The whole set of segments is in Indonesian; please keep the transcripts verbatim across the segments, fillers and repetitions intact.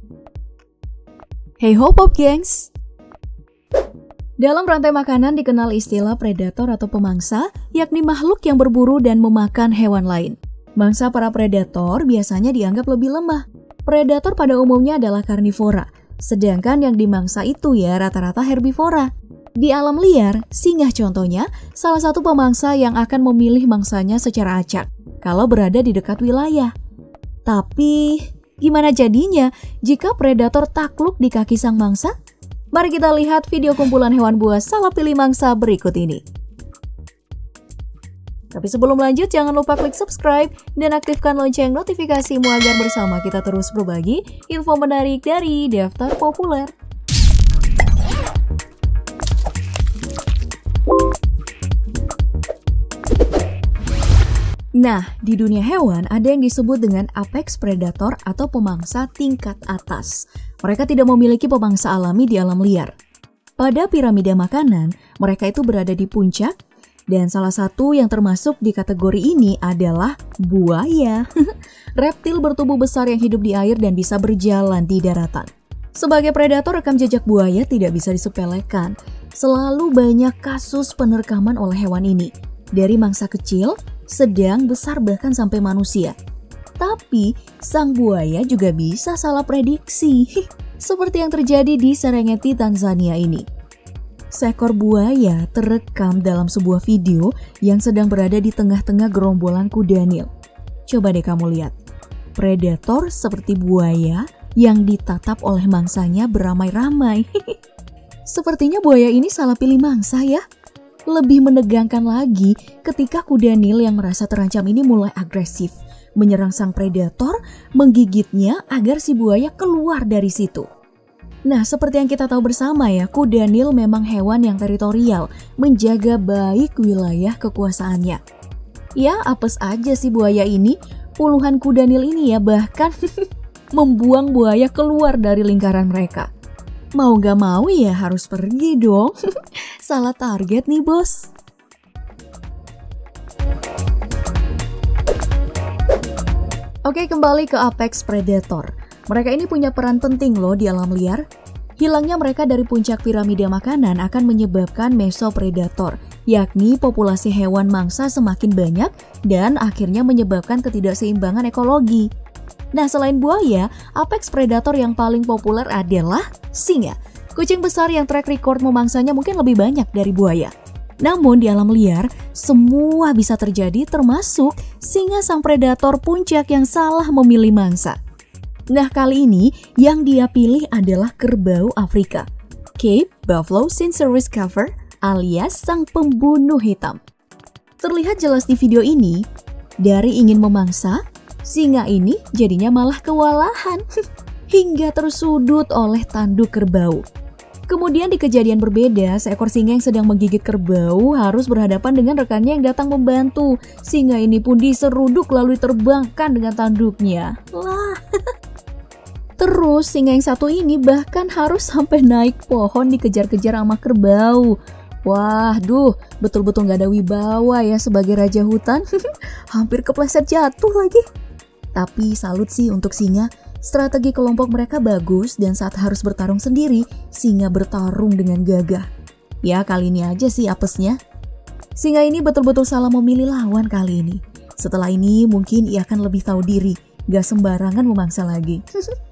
Hey ho pop gengs! Dalam rantai makanan dikenal istilah predator atau pemangsa, yakni makhluk yang berburu dan memakan hewan lain. Mangsa para predator biasanya dianggap lebih lemah. Predator pada umumnya adalah karnivora, sedangkan yang dimangsa itu ya rata-rata herbivora. Di alam liar, singa contohnya salah satu pemangsa yang akan memilih mangsanya secara acak kalau berada di dekat wilayah. Tapi, gimana jadinya jika predator takluk di kaki sang mangsa? Mari kita lihat video kumpulan hewan buas salah pilih mangsa berikut ini. Tapi sebelum lanjut, jangan lupa klik subscribe dan aktifkan lonceng notifikasimu agar bersama kita terus berbagi info menarik dari Daftar Populer. Nah, di dunia hewan ada yang disebut dengan apex predator atau pemangsa tingkat atas. Mereka tidak memiliki pemangsa alami di alam liar. Pada piramida makanan, mereka itu berada di puncak, dan salah satu yang termasuk di kategori ini adalah buaya. Reptil bertubuh besar yang hidup di air dan bisa berjalan di daratan. Sebagai predator, rekam jejak buaya tidak bisa disepelekan. Selalu banyak kasus penerkaman oleh hewan ini, dari mangsa kecil, sedang, besar, bahkan sampai manusia. Tapi, sang buaya juga bisa salah prediksi, seperti yang terjadi di Serengeti, Tanzania ini. Seekor buaya terekam dalam sebuah video yang sedang berada di tengah-tengah gerombolan kuda Nil. Coba deh kamu lihat, predator seperti buaya yang ditatap oleh mangsanya beramai-ramai. Sepertinya buaya ini salah pilih mangsa ya. Lebih menegangkan lagi ketika kuda Nil yang merasa terancam ini mulai agresif, menyerang sang predator, menggigitnya agar si buaya keluar dari situ. Nah, seperti yang kita tahu bersama ya, kuda Nil memang hewan yang teritorial, menjaga baik wilayah kekuasaannya. Ya, apes aja si buaya ini, puluhan kuda Nil ini ya bahkan membuang buaya keluar dari lingkaran mereka. Mau gak mau ya harus pergi dong. Salah target nih bos. Oke, kembali ke apex predator. Mereka ini punya peran penting loh di alam liar. Hilangnya mereka dari puncak piramida makanan akan menyebabkan mesopredator, yakni populasi hewan mangsa semakin banyak dan akhirnya menyebabkan ketidakseimbangan ekologi. Nah, selain buaya, apex predator yang paling populer adalah singa. Kucing besar yang track record memangsanya mungkin lebih banyak dari buaya. Namun di alam liar, semua bisa terjadi termasuk singa sang predator puncak yang salah memilih mangsa. Nah, kali ini yang dia pilih adalah kerbau Afrika, Cape Buffalo Cincérus Cover alias sang pembunuh hitam. Terlihat jelas di video ini, dari ingin memangsa, singa ini jadinya malah kewalahan hingga tersudut oleh tanduk kerbau. Kemudian di kejadian berbeda, seekor singa yang sedang menggigit kerbau harus berhadapan dengan rekannya yang datang membantu. Singa ini pun diseruduk lalu diterbangkan dengan tanduknya. Lah. Terus singa yang satu ini bahkan harus sampai naik pohon dikejar-kejar sama kerbau. Wah, duh, betul-betul gak ada wibawa ya sebagai raja hutan. Hampir kepleset jatuh lagi. Tapi salut sih untuk singa, strategi kelompok mereka bagus dan saat harus bertarung sendiri, singa bertarung dengan gagah. Ya, kali ini aja sih apesnya. Singa ini betul-betul salah memilih lawan kali ini. Setelah ini mungkin ia akan lebih tahu diri, gak sembarangan memangsa lagi.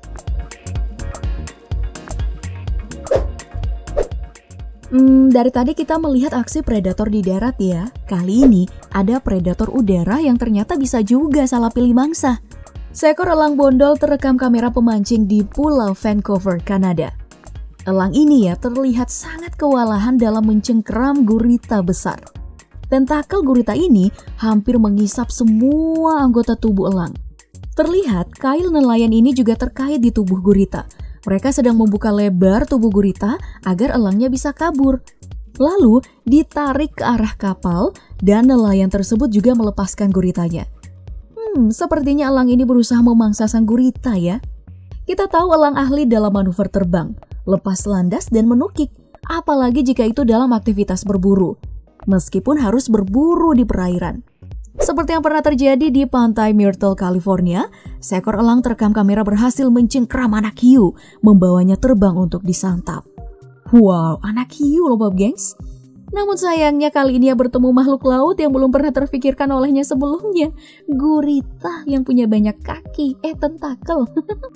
Hmm, dari tadi kita melihat aksi predator di darat ya. Kali ini ada predator udara yang ternyata bisa juga salah pilih mangsa. Seekor elang bondol terekam kamera pemancing di Pulau Vancouver, Kanada. Elang ini ya terlihat sangat kewalahan dalam mencengkeram gurita besar. Tentakel gurita ini hampir mengisap semua anggota tubuh elang. Terlihat kail nelayan ini juga terkait di tubuh gurita. Mereka sedang membuka lebar tubuh gurita agar elangnya bisa kabur. Lalu ditarik ke arah kapal dan nelayan tersebut juga melepaskan guritanya. Hmm, sepertinya elang ini berusaha memangsa sang gurita ya. Kita tahu elang ahli dalam manuver terbang, lepas landas dan menukik, apalagi jika itu dalam aktivitas berburu. Meskipun harus berburu di perairan. Seperti yang pernah terjadi di pantai Myrtle, California, seekor elang terekam kamera berhasil mencengkram anak hiu, membawanya terbang untuk disantap. Wow, anak hiu loh Bob Gengs. Namun sayangnya kali ini ia bertemu makhluk laut yang belum pernah terfikirkan olehnya sebelumnya. Gurita yang punya banyak kaki, eh tentakel.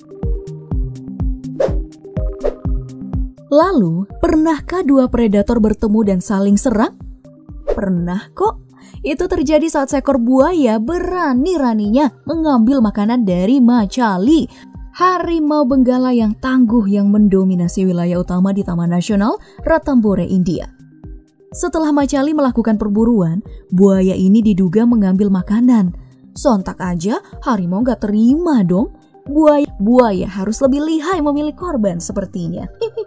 Lalu, pernahkah dua predator bertemu dan saling serang? Pernah kok. Itu terjadi saat seekor buaya berani-raninya mengambil makanan dari Macali, harimau benggala yang tangguh yang mendominasi wilayah utama di Taman Nasional Ranthambore, India. Setelah Macali melakukan perburuan, buaya ini diduga mengambil makanan. Sontak aja harimau gak terima dong. Buaya, buaya harus lebih lihai memilih korban sepertinya.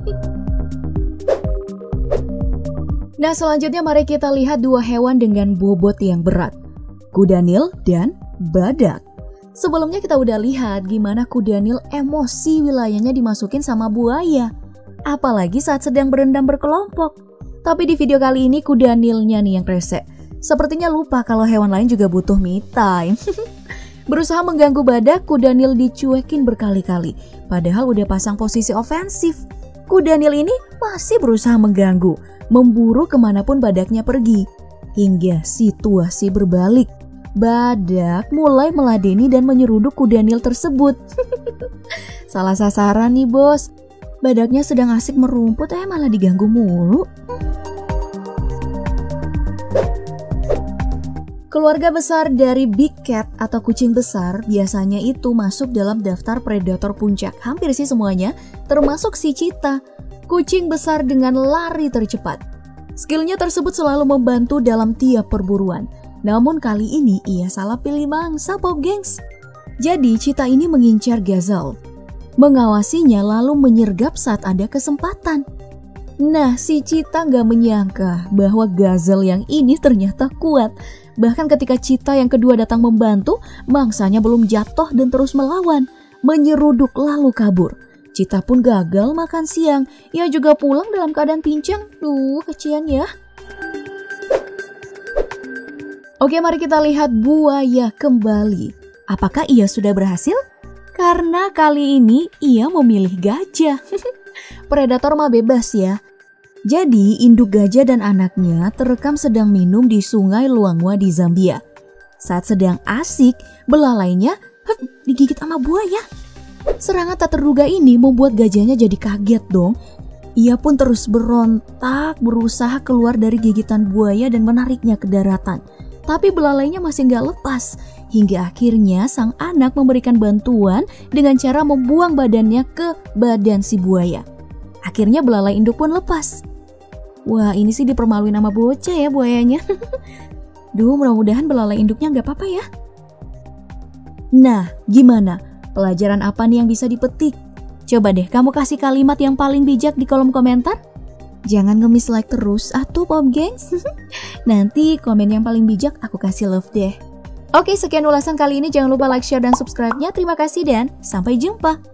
Nah, selanjutnya mari kita lihat dua hewan dengan bobot yang berat. Kuda Nil dan badak. Sebelumnya kita udah lihat gimana kuda Nil emosi wilayahnya dimasukin sama buaya. Apalagi saat sedang berendam berkelompok. Tapi di video kali ini kuda Nilnya nih yang rese. Sepertinya lupa kalau hewan lain juga butuh me time. Berusaha mengganggu badak, kuda Nil dicuekin berkali-kali. Padahal udah pasang posisi ofensif. Kuda Nil ini masih berusaha mengganggu, memburu kemanapun badaknya pergi. Hingga situasi berbalik. Badak mulai meladeni dan menyeruduk kuda Nil tersebut. Salah sasaran nih bos. Badaknya sedang asik merumput, eh malah diganggu mulu. Keluarga besar dari big cat atau kucing besar biasanya itu masuk dalam daftar predator puncak. Hampir sih semuanya, termasuk si cheetah, kucing besar dengan lari tercepat. Skillnya tersebut selalu membantu dalam tiap perburuan. Namun kali ini ia salah pilih mangsa Bob Gengs. Jadi cheetah ini mengincar gazelle, mengawasinya lalu menyergap saat ada kesempatan. Nah, si cheetah gak menyangka bahwa gazelle yang ini ternyata kuat. Bahkan ketika cheetah yang kedua datang membantu, mangsanya belum jatuh dan terus melawan, menyeruduk lalu kabur. Cheetah pun gagal makan siang, ia juga pulang dalam keadaan pincang. Duh, kecian ya. Oke, mari kita lihat buaya kembali. Apakah ia sudah berhasil? Karena kali ini ia memilih gajah. Predator mah bebas ya. Jadi, induk gajah dan anaknya terekam sedang minum di sungai Luangwa di Zambia. Saat sedang asik, belalainya hup, digigit sama buaya. Serangan tak terduga ini membuat gajahnya jadi kaget dong. Ia pun terus berontak, berusaha keluar dari gigitan buaya dan menariknya ke daratan. Tapi belalainya masih nggak lepas. Hingga akhirnya sang anak memberikan bantuan dengan cara membuang badannya ke badan si buaya. Akhirnya belalai induk pun lepas. Wah, ini sih dipermaluin sama bocah ya buayanya. Duh, mudah-mudahan belalai induknya nggak apa-apa ya. Nah, gimana? Pelajaran apa nih yang bisa dipetik? Coba deh kamu kasih kalimat yang paling bijak di kolom komentar. Jangan nge-miss like terus atuh Bob Gengs. Nanti komen yang paling bijak aku kasih love deh. Oke, sekian ulasan kali ini. Jangan lupa like, share, dan subscribe-nya. Terima kasih dan sampai jumpa.